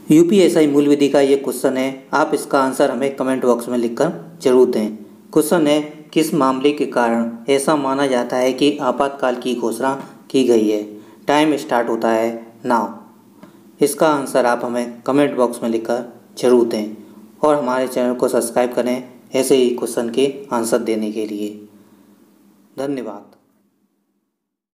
UPSI मूल विधि का ये क्वेश्चन है। आप इसका आंसर हमें कमेंट बॉक्स में लिखकर जरूर दें। क्वेश्चन है, किस मामले के कारण ऐसा माना जाता है कि आपातकाल की घोषणा की गई है? टाइम स्टार्ट होता है नाउ। इसका आंसर आप हमें कमेंट बॉक्स में लिखकर जरूर दें और हमारे चैनल को सब्सक्राइब करें ऐसे ही क्वेश्चन के आंसर देने के लिए। धन्यवाद।